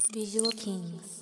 Visual Kings.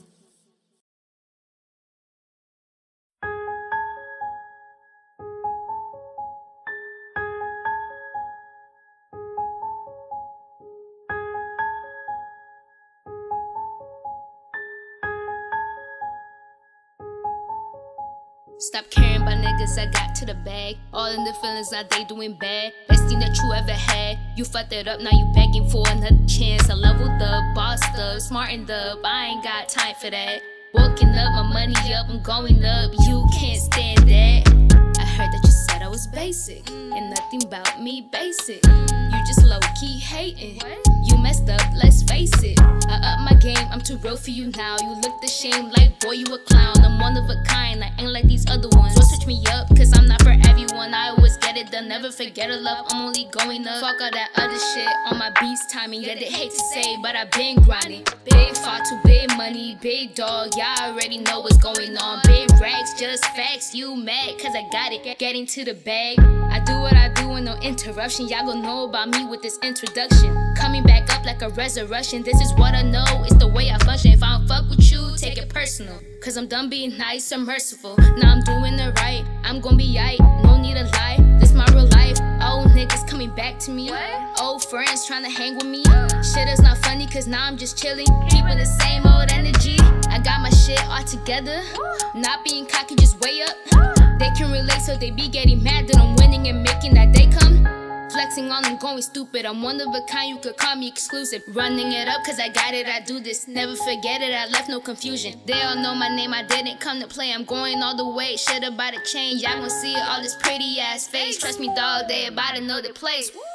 Stop caring about niggas, I got to the bag. All in the feelings, now they doing bad. Best thing that you ever had. You fucked it up, now you begging for another chance. I leveled up, bossed up, smartened up. I ain't got time for that. Working up, my money up, I'm going up. You can't stand that. I heard that you said I was basic, and nothing about me basic. You just low-key hating. You messed up, let's face it. I up my game, I'm too real for you now. You look the shame like, boy, you a clown. I'm one of a kind, I ain't like these other ones. Don't switch me up, cause I'm not for everyone. I always get it done, never forget a love. I'm only going up. Fuck all that other shit on my beats timing. Yeah, they hate to say, but I been grinding. Big fought to big money, big dog. Y'all already know what's going on. Big racks, just facts. You mad, cause I got it. Getting to the bag. I do what I do with no interruption. Y'all gon' know about me with this introduction. Coming back up like a resurrection. This is what I know, it's the way I function. If I don't fuck with you, take it personal. Cause I'm done being nice and merciful. Now I'm doing it right, I'm gon' be aight. No need to lie, this my real life. Old niggas coming back to me. Old friends trying to hang with me. Shit is not funny cause now I'm just chilling. Keeping the same old energy. I got my shit all together. Not being cocky, just way up. They can relate so they be getting mad that I'm winning and making that day come. Flexing on them, going stupid. I'm one of a kind, you could call me exclusive. Running it up cause I got it, I do this. Never forget it, I left no confusion. They all know my name, I didn't come to play. I'm going all the way, shit about to change. Y'all gon' see it, all this pretty ass face. Trust me dog, they about to know the place.